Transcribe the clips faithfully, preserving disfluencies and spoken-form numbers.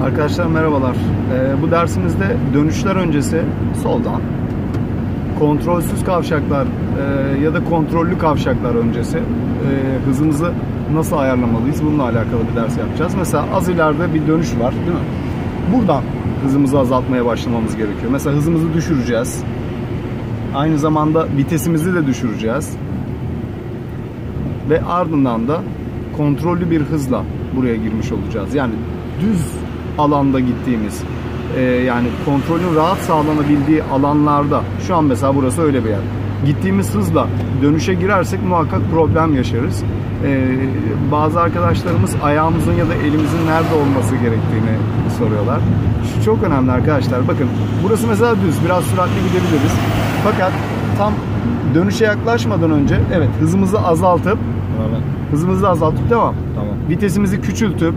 Arkadaşlar merhabalar. Ee, bu dersimizde dönüşler öncesi soldan, kontrolsüz kavşaklar e, ya da kontrollü kavşaklar öncesi e, hızımızı nasıl ayarlamalıyız? Bununla alakalı bir ders yapacağız. Mesela az ileride bir dönüş var, değil mi? Buradan hızımızı azaltmaya başlamamız gerekiyor. Mesela hızımızı düşüreceğiz. Aynı zamanda vitesimizi de düşüreceğiz. Ve ardından da kontrollü bir hızla buraya girmiş olacağız. Yani düz alanda gittiğimiz, e, yani kontrolün rahat sağlanabildiği alanlarda, şu an mesela burası öyle bir yer. Gittiğimiz hızla dönüşe girersek muhakkak problem yaşarız. E, bazı arkadaşlarımız ayağımızın ya da elimizin nerede olması gerektiğini soruyorlar. Şu çok önemli arkadaşlar. Bakın burası mesela düz, biraz süratli gidebiliriz. Fakat tam dönüşe yaklaşmadan önce evet hızımızı azaltıp Evet. hızımızı azaltıp devam. Tamam. Vitesimizi küçültüp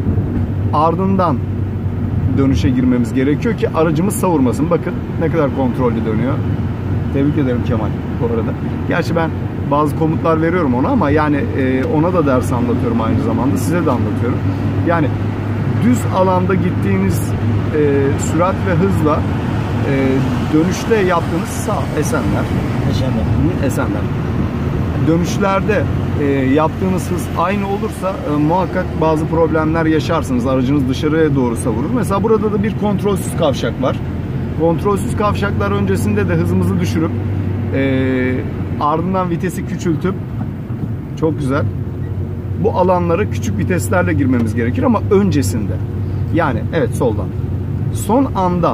ardından dönüşe girmemiz gerekiyor ki aracımız savurmasın. Bakın ne kadar kontrollü dönüyor. Tebrik ederim Kemal bu arada. Gerçi ben bazı komutlar veriyorum ona ama yani e, ona da ders anlatıyorum aynı zamanda. Size de anlatıyorum. Yani düz alanda gittiğiniz e, sürat ve hızla e, dönüşte yaptığınız sağ esenler. Esenler. Esenler. Dönüşlerde e, yaptığınız hız aynı olursa e, muhakkak bazı problemler yaşarsınız. Aracınız dışarıya doğru savurur. Mesela burada da bir kontrolsüz kavşak var. Kontrolsüz kavşaklar öncesinde de hızımızı düşürüp e, ardından vitesi küçültüp çok güzel bu alanlara küçük viteslerle girmemiz gerekir ama öncesinde. Yani evet soldan. Son anda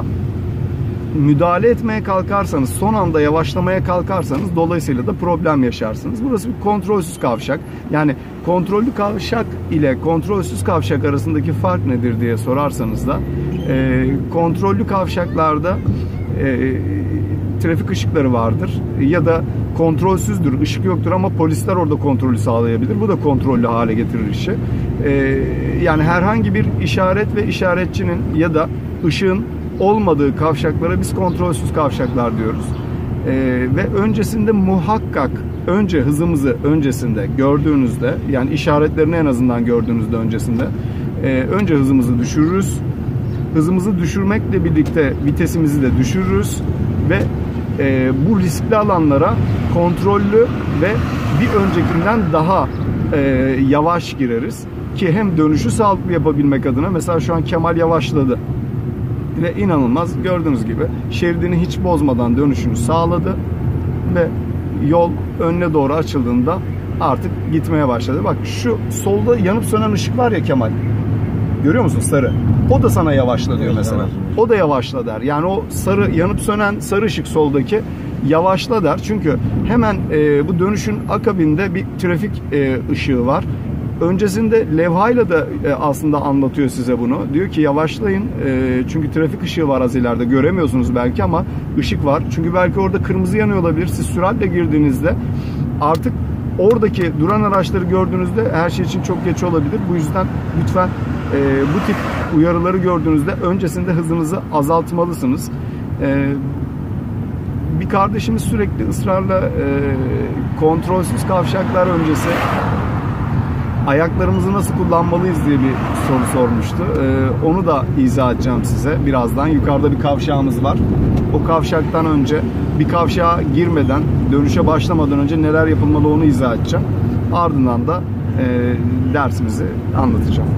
müdahale etmeye kalkarsanız, son anda yavaşlamaya kalkarsanız dolayısıyla da problem yaşarsınız. Burası bir kontrolsüz kavşak. Yani kontrollü kavşak ile kontrolsüz kavşak arasındaki fark nedir diye sorarsanız da e, kontrollü kavşaklarda e, trafik ışıkları vardır ya da kontrolsüzdür, ışık yoktur ama polisler orada kontrolü sağlayabilir. Bu da kontrollü hale getirir işi. E, yani herhangi bir işaret ve işaretçinin ya da ışığın olmadığı kavşaklara biz kontrolsüz kavşaklar diyoruz. Ee, ve öncesinde muhakkak önce hızımızı öncesinde gördüğünüzde, yani işaretlerini en azından gördüğünüzde öncesinde e, önce hızımızı düşürürüz. Hızımızı düşürmekle birlikte vitesimizi de düşürürüz ve e, bu riskli alanlara kontrollü ve bir öncekinden daha e, yavaş gireriz ki hem dönüşü sağlıklı yapabilmek adına. Mesela şu an Kemal yavaşladı. Ve inanılmaz gördüğünüz gibi şeridini hiç bozmadan dönüşünü sağladı ve yol önüne doğru açıldığında artık gitmeye başladı. Bak şu solda yanıp sönen ışık var ya Kemal, görüyor musun, sarı? O da sana yavaşla diyor mesela. O da yavaşla der. Yani o sarı yanıp sönen sarı ışık soldaki yavaşla der. Çünkü hemen e, bu dönüşün akabinde bir trafik e, ışığı var. Öncesinde levhayla da e, aslında anlatıyor size bunu. Diyor ki yavaşlayın e, çünkü trafik ışığı var az ileride. Göremiyorsunuz belki ama ışık var. Çünkü belki orada kırmızı yanıyor olabilir. Siz süratle girdiğinizde artık oradaki duran araçları gördüğünüzde her şey için çok geç olabilir. Bu yüzden lütfen e, bu tip uyarıları gördüğünüzde öncesinde hızınızı azaltmalısınız. E, bir kardeşimiz sürekli ısrarla e, kontrolsüz kavşaklar öncesi ayaklarımızı nasıl kullanmalıyız diye bir soru sormuştu. Ee, onu da izah edeceğim size birazdan. Yukarıda bir kavşağımız var. O kavşaktan önce bir kavşağa girmeden, dönüşe başlamadan önce neler yapılmalı onu izah edeceğim. Ardından da e, dersimizi anlatacağım.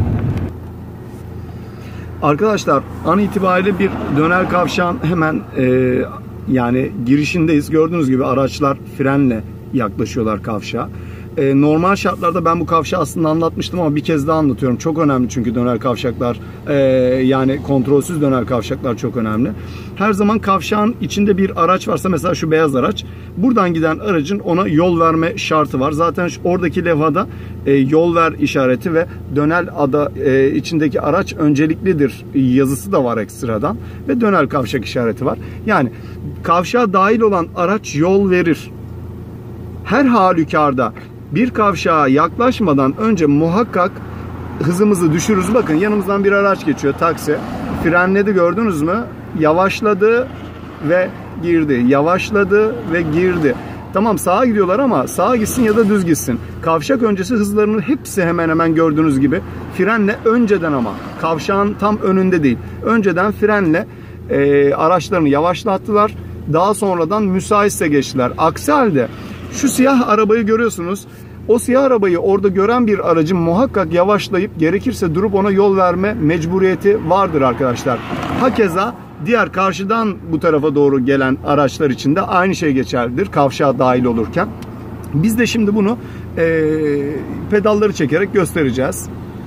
Arkadaşlar an itibariyle bir döner kavşağın hemen e, yani girişindeyiz. Gördüğünüz gibi araçlar frenle yaklaşıyorlar kavşağa. Ee, normal şartlarda ben bu kavşağı aslında anlatmıştım ama bir kez daha anlatıyorum. Çok önemli çünkü döner kavşaklar e, yani kontrolsüz döner kavşaklar çok önemli. Her zaman kavşağın içinde bir araç varsa, mesela şu beyaz araç, buradan giden aracın ona yol verme şartı var. Zaten şu, oradaki levhada e, yol ver işareti ve dönel ada e, içindeki araç önceliklidir yazısı da var ekstradan ve dönel kavşak işareti var. Yani kavşağa dahil olan araç yol verir. Her halükarda bir kavşağa yaklaşmadan önce muhakkak hızımızı düşürürüz. Bakın yanımızdan bir araç geçiyor, taksi. Frenledi, gördünüz mü? Yavaşladı ve girdi. Yavaşladı ve girdi. Tamam sağa gidiyorlar ama sağa gitsin ya da düz gitsin. Kavşak öncesi hızlarının hepsi hemen hemen gördüğünüz gibi frenle önceden, ama kavşağın tam önünde değil. Önceden frenle e, araçlarını yavaşlattılar. Daha sonradan müsaitse geçtiler. Aksi halde şu siyah arabayı görüyorsunuz. O siyah arabayı orada gören bir aracın muhakkak yavaşlayıp gerekirse durup ona yol verme mecburiyeti vardır arkadaşlar. Hakeza diğer karşıdan bu tarafa doğru gelen araçlar için de aynı şey geçerlidir kavşağa dahil olurken. Biz de şimdi bunu e, pedalları çekerek göstereceğiz.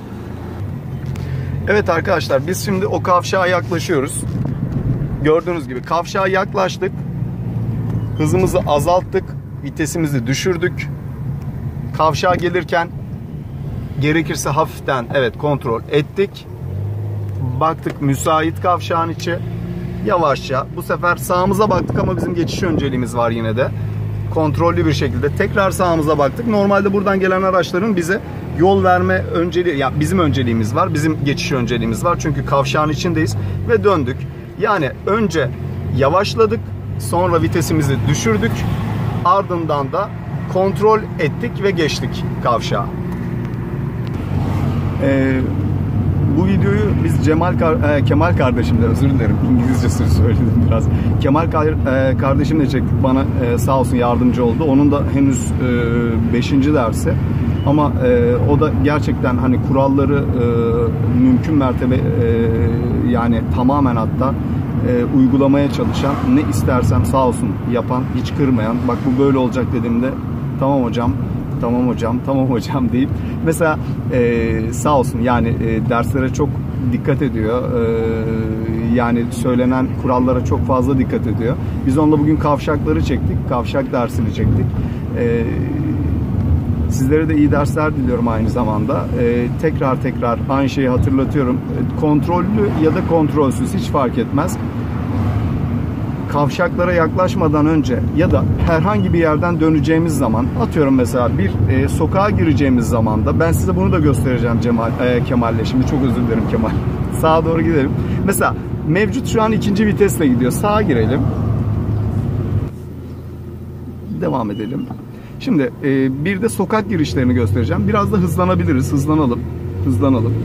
Evet arkadaşlar, biz şimdi o kavşağa yaklaşıyoruz. Gördüğünüz gibi kavşağa yaklaştık. Hızımızı azalttık. Vitesimizi düşürdük. Kavşağa gelirken gerekirse hafiften evet kontrol ettik. Baktık müsait kavşağın içi. Yavaşça bu sefer sağımıza baktık ama bizim geçiş önceliğimiz var yine de. Kontrollü bir şekilde tekrar sağımıza baktık. Normalde buradan gelen araçların bize yol verme önceliği, yani bizim önceliğimiz var. Bizim geçiş önceliğimiz var. Çünkü kavşağın içindeyiz ve döndük. Yani önce yavaşladık, sonra vitesimizi düşürdük. Ardından da kontrol ettik ve geçtik kavşağa. Ee, bu videoyu biz Cemal e, Kemal kardeşimle, özür dilerim İngilizcesi söyledim biraz. Kemal e, kardeşimle çektik. Bana e, sağ olsun yardımcı oldu. Onun da henüz beşinci dersi. Ama e, o da gerçekten hani kuralları e, mümkün mertebe e, yani tamamen hatta e, uygulamaya çalışan, ne istersem sağ olsun yapan, hiç kırmayan, bak bu böyle olacak dediğimde tamam hocam, tamam hocam, tamam hocam deyip mesela e, sağ olsun yani e, derslere çok dikkat ediyor. E, yani söylenen kurallara çok fazla dikkat ediyor. Biz onunla bugün kavşakları çektik. Kavşak dersini çektik. E, sizlere de iyi dersler diliyorum aynı zamanda. E, tekrar tekrar aynı şeyi hatırlatıyorum. E, kontrollü ya da kontrolsüz hiç fark etmez. Kavşaklara yaklaşmadan önce ya da herhangi bir yerden döneceğimiz zaman, atıyorum mesela bir e, sokağa gireceğimiz zaman da, ben size bunu da göstereceğim Cemal, e, Kemal'le. Şimdi çok özür dilerim Kemal. Sağa doğru gidelim. Mesela mevcut şu an ikinci vitesle gidiyor. Sağa girelim. Devam edelim. Şimdi e, bir de sokak girişlerini göstereceğim. Biraz da hızlanabiliriz. Hızlanalım. Hızlanalım.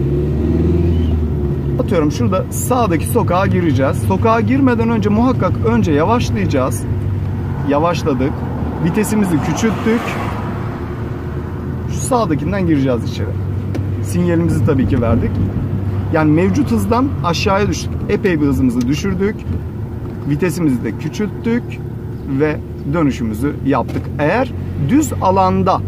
Atıyorum şurada sağdaki sokağa gireceğiz. Sokağa girmeden önce muhakkak önce yavaşlayacağız. Yavaşladık. Vitesimizi küçülttük. Şu sağdakinden gireceğiz içeri. Sinyalimizi tabii ki verdik. Yani mevcut hızdan aşağıya düştük. Epey bir hızımızı düşürdük. Vitesimizi de küçülttük ve dönüşümüzü yaptık. Eğer düz alanda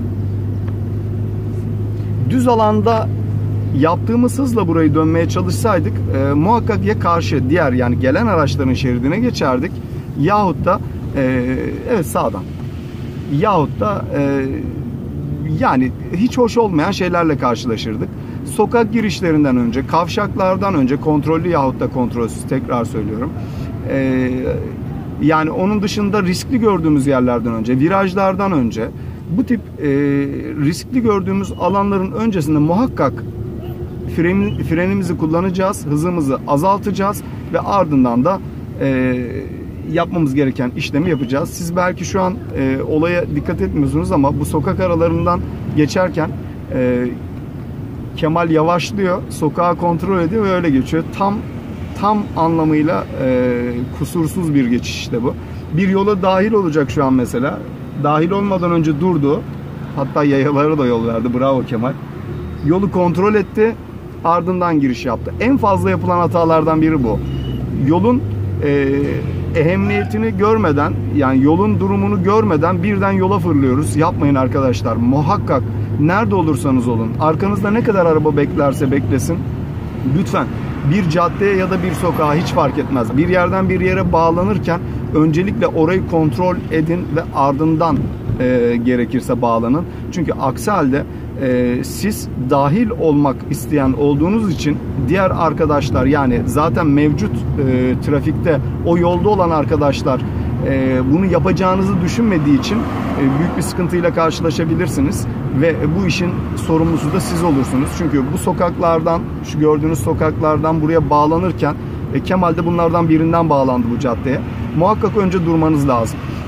düz alanda yaptığımız hızla burayı dönmeye çalışsaydık e, muhakkak ya karşı diğer yani gelen araçların şeridine geçerdik yahut da e, evet sağdan yahut da e, yani hiç hoş olmayan şeylerle karşılaşırdık. Sokak girişlerinden önce, kavşaklardan önce kontrollü yahut da kontrolsüz, tekrar söylüyorum. E, yani onun dışında riskli gördüğümüz yerlerden önce, virajlardan önce, bu tip e, riskli gördüğümüz alanların öncesinde muhakkak fren, frenimizi kullanacağız, hızımızı azaltacağız ve ardından da e, yapmamız gereken işlemi yapacağız. Siz belki şu an e, olaya dikkat etmiyorsunuz ama bu sokak aralarından geçerken e, Kemal yavaşlıyor, sokağı kontrol ediyor ve öyle geçiyor. Tam tam anlamıyla e, kusursuz bir geçiş işte bu. Bir yola dahil olacak şu an mesela. Dahil olmadan önce durdu. Hatta yayalara da yol verdi. Bravo Kemal. Yolu kontrol etti. Ardından giriş yaptı. En fazla yapılan hatalardan biri bu. Yolun e, ehemmiyetini görmeden, yani yolun durumunu görmeden birden yola fırlıyoruz. Yapmayın arkadaşlar. Muhakkak nerede olursanız olun, arkanızda ne kadar araba beklerse beklesin, lütfen bir caddeye ya da bir sokağa, hiç fark etmez, bir yerden bir yere bağlanırken öncelikle orayı kontrol edin ve ardından e, gerekirse bağlanın. Çünkü aksi halde e, siz dahil olmak isteyen olduğunuz için diğer arkadaşlar, yani zaten mevcut e, trafikte o yolda olan arkadaşlar e, bunu yapacağınızı düşünmediği için e, büyük bir sıkıntıyla karşılaşabilirsiniz ve bu işin sorumlusu da siz olursunuz. Çünkü bu sokaklardan, şu gördüğünüz sokaklardan buraya bağlanırken e, Kemal de bunlardan birinden bağlandı bu caddeye. Muhakkak önce durmanız lazım.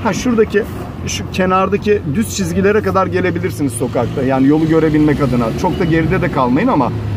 Ha şuradaki şu kenardaki düz çizgilere kadar gelebilirsiniz sokakta. Yani yolu görebilmek adına. Çok da geride de kalmayın ama